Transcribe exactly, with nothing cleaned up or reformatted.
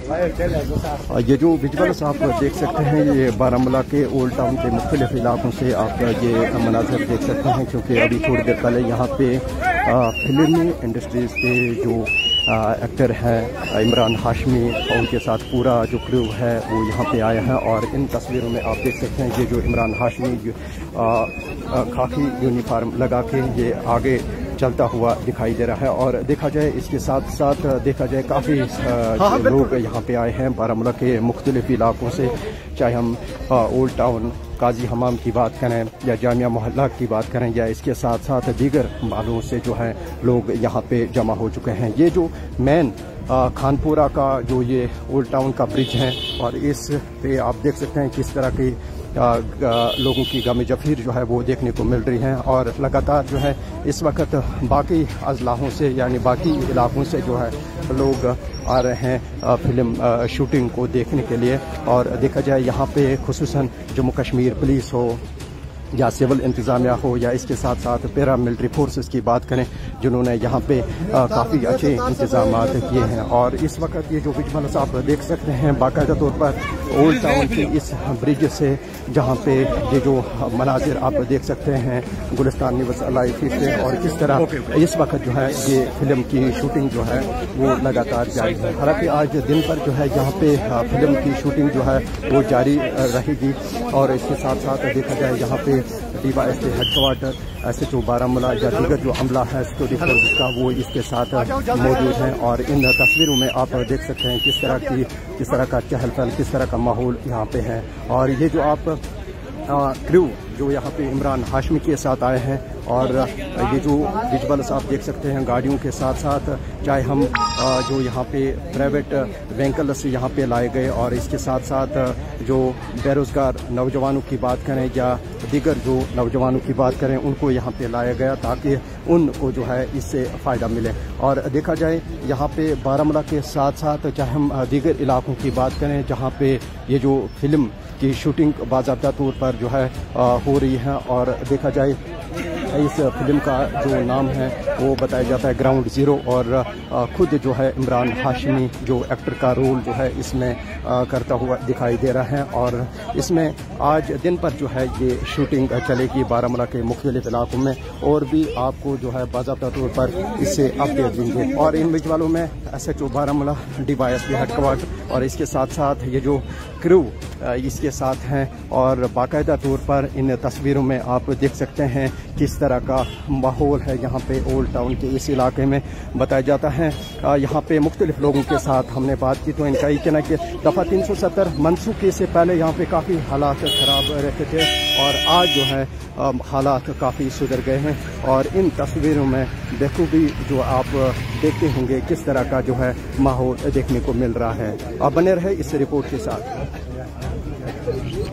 ये जो विजुअल्स आप देख सकते हैं ये बारामूला के ओल्ड टाउन के मुख्तलिफ इलाकों से आप ये मनाज़र देख सकते हैं, क्योंकि अभी थोड़ी देर पहले यहाँ पे फिल्मी इंडस्ट्रीज़ के जो एक्टर हैं इमरान हाशमी और उनके साथ पूरा जो क्रू है वो यहाँ पे आया है। और इन तस्वीरों में आप देख सकते हैं ये जो इमरान हाशमी खाकी यूनिफॉर्म लगा के ये आगे चलता हुआ दिखाई दे रहा है। और देखा जाए इसके साथ साथ देखा जाए काफ़ी लोग यहाँ पे आए हैं बारामूला के मुख्तलिफ इलाकों से, चाहे हम ओल्ड टाउन काजी हमाम की बात करें या जामिया मोहल्ला की बात करें या इसके साथ साथ दीगर मालों से जो है लोग यहाँ पे जमा हो चुके हैं। ये जो मेन खानपुरा का जो ये ओल्ड टाउन का ब्रिज है और इस पे आप देख सकते हैं किस तरह की आ, आ, लोगों की गम जफीर जो है वो देखने को मिल रही है। और लगातार जो है इस वक्त बाकी अजलाहों से यानी बाकी इलाकों से जो है लोग आ रहे हैं फिल्म शूटिंग को देखने के लिए। और देखा जाए यहाँ पे खुसूसन जम्मू कश्मीर पुलिस हो या सिविल इंतज़ामिया हो या इसके साथ साथ पैरा मिलिट्री फोर्सेस की बात करें जिन्होंने यहाँ पे काफ़ी अच्छे इंतजाम किए हैं। और इस वक्त ये जो विजुअल्स आप देख सकते हैं बाकायदा तौर पर ओल्ड टाउन के इस ब्रिज से जहाँ पे ये जो मनाजिर आप देख सकते हैं गुलिस्तान न्यूज़ लाइव से और किस तरह इस वक्त जो है ये फिल्म की शूटिंग जो है वो लगातार जारी है। हालांकि आज दिन भर जो है यहाँ पे फिल्म की शूटिंग जो है वो जारी रहेगी। और इसके साथ साथ देखा जाए यहाँ पे डीवा एस के headquarter S H O Baramulla या दीगर जो अमला है सिक्योरिटी फोर्स का वो इसके साथ मौजूद हैं। और इन तस्वीरों में आप देख सकते हैं किस तरह की किस तरह का चहल पहल किस तरह का माहौल यहाँ पे है। और ये जो आप क्रू जो यहाँ पे इमरान हाशमी के साथ आए हैं और ये जो विजुअल्स आप देख सकते हैं गाड़ियों के साथ साथ चाहे हम जो यहाँ पे प्राइवेट व्हीकल्स यहाँ पे लाए गए और इसके साथ साथ जो बेरोज़गार नौजवानों की बात करें या दीगर जो नौजवानों की बात करें उनको यहाँ पे लाया गया ताकि उनको जो है इससे फ़ायदा मिले। और देखा जाए यहाँ पे बारामूला के साथ साथ चाहे हम दीगर इलाकों की बात करें जहाँ पे ये जो फिल्म की शूटिंग बाज़ाब्ता तौर पर जो है हो रही है। और देखा जाए इस फिल्म का जो नाम है वो बताया जाता है ग्राउंड ज़ीरो। और खुद जो है इमरान हाशमी जो एक्टर का रोल जो है इसमें करता हुआ दिखाई दे रहा है। और इसमें आज दिन पर जो है ये शूटिंग चलेगी बारामूला के मुख्तलिफ इलाकों में और भी आपको जो है बाज़ाब्ता तौर पर इससे अपडेट देंगे। और इन विजुअलों में S H O Baramulla D Y S P headquarter और इसके साथ साथ ये जो क्रू इसके साथ हैं और बाकायदा तौर पर इन तस्वीरों में आप देख सकते हैं किस तरह का माहौल है यहाँ पे ओल्ड टाउन के इस इलाके में। बताया जाता है यहाँ पे मुख्तलिफ लोगों के साथ हमने बात की तो इनका ये कहना कि दफ़ा तीन सौ सत्तर मनसूखे से पहले यहाँ पे काफ़ी हालात ख़राब रहते थे और आज जो है हालात काफ़ी सुधर गए हैं। और इन तस्वीरों में बखूबी जो आप देखते होंगे किस तरह का जो है माहौल देखने को मिल रहा है। आप बने रहे इस रिपोर्ट के साथ।